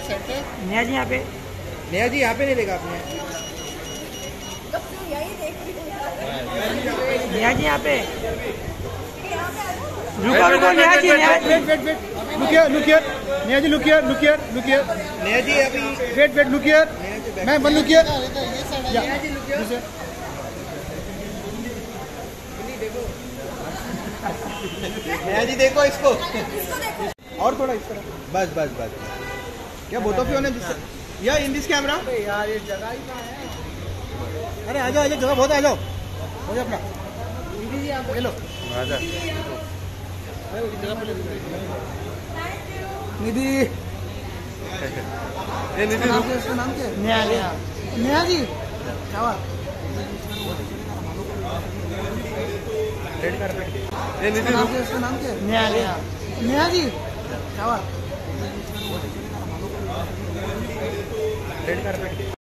नेहा जी यहाँ पे, नेहा जी यहाँ पे नहीं देखा आपने? नेहा जी यहाँ पे, रुको रुको Neha ji, Neha ji look here Neha ji, look here Neha ji अभी wait look here ma'am, one look here. Neha ji देखो इसको, और थोड़ा इस तरह, बस बस बस। क्या बोथ ऑफ यू ने जिससे या इन दिस कैमरा? यार ये जगह ही कहाँ है? अरे आ जाओ जगह बहुत, आ जाओ हो जाओ अपना। ये लो आजा निधि, ये निधि रुक। इसका नाम क्या है? नेहा जी क्या बात? रेड कारपेट, ये निधि रुक। इसका नाम क्या है? नेहा जी क्या बात? Red carpet.